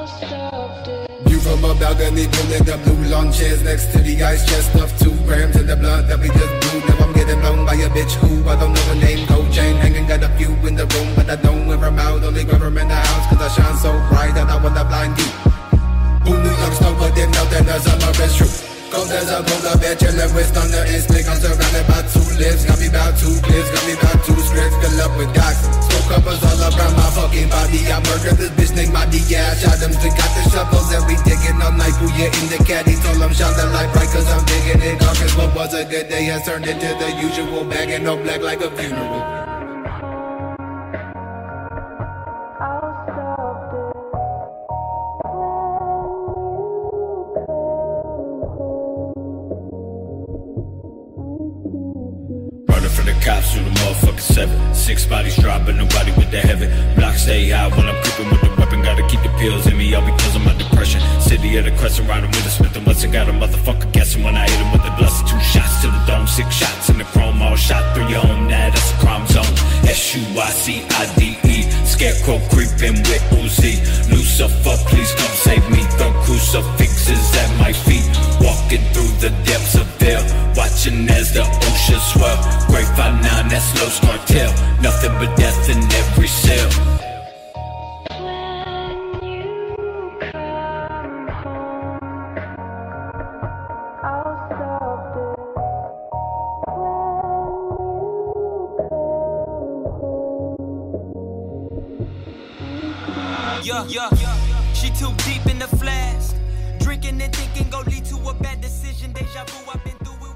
View from a balcony, pulling the blue lawn chairs next to the ice chest of 2 grams in the blood that we just blew. Now I'm getting blown by a bitch who I don't know her name. Gold chain hanging, got a few in the room, but I don't wear them out. Only wear them in the house, cause I shine so bright that I wanna blind you. Who New York snow, but didn't know that the summer is true. Cold as a polar bear, chillin' with thunder and slick. I'm surrounded by 2 lips, got me about 2 clips, got me about 2 scripts, fill up with docs. Smoke covers all around my fucking body. I murdered this bitch named Mighty, yeah, I shot him. Still got the shovels and we digging all night. Booyah in the caddy, told him shine the light bright, cause I'm digging it. Cause what was a good day has turned into the usual, bagging no black like a funeral. Cops through the motherfucking 7. 6 bodies dropping, nobody with the heavy. Block stay high when I'm creeping with the weapon. Gotta keep the pills in me, all because of my depression. City of the crescent, riding with a Smith and Wesson. Got a motherfucker guessing when I hit him with the blessing. 2 shots to the dome, 6 shots in the chrome. All shot through your home, now that's a crime zone. SUICIDE, scarecrow creeping with Uzi. Lucifer, please come save me. Throw crucifixes at my feet. Walking through the depths of hell, watching as the ocean swell. Great 5-9, that's Los Cartel. Nothing but death in every cell. When you come home, I'll stop this. Yeah, she too deep in the flask. Drinking and thinking gon' lead to a bad decision. Deja vu, I've been through it.